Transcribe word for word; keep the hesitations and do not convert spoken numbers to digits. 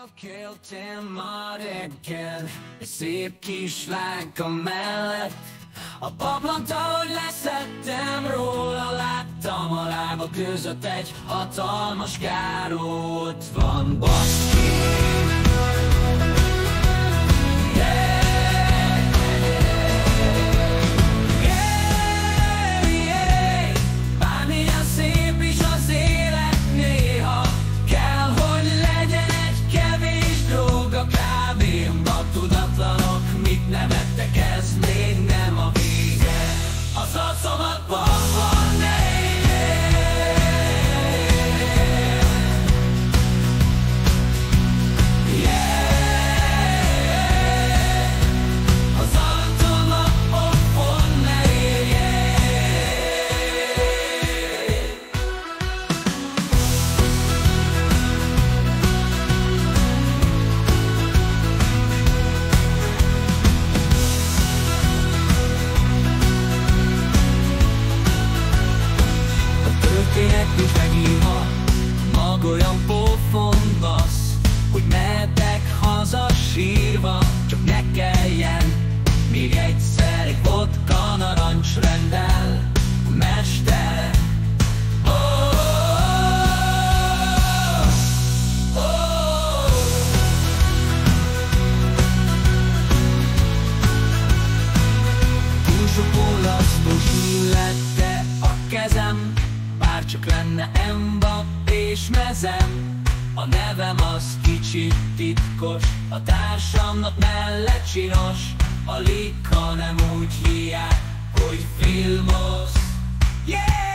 Elkéltél ma reggel egy szép kis lánka mellett. A paplant, ahogy leszettem róla, láttam a lába között egy hatalmas káró. Ott van, baszki. Nem ettek, ez még nem a vége. Az arcomat babban az arcomat babban ne érje. Nincs megírva, maga olyan pofon basz, hogy mehetek haza sírva, csak ne kelljen még egyszer egy vodka narancs rendel a mester. Oh, oh, oh. Túl sok olasztos illette a kezem, bárcsak lenne Mbappé és mezem. A nevem az kicsit titkos, a társamnak mellett csinos. A lika nem úgy hívják, hogy Filmosz. Yeah!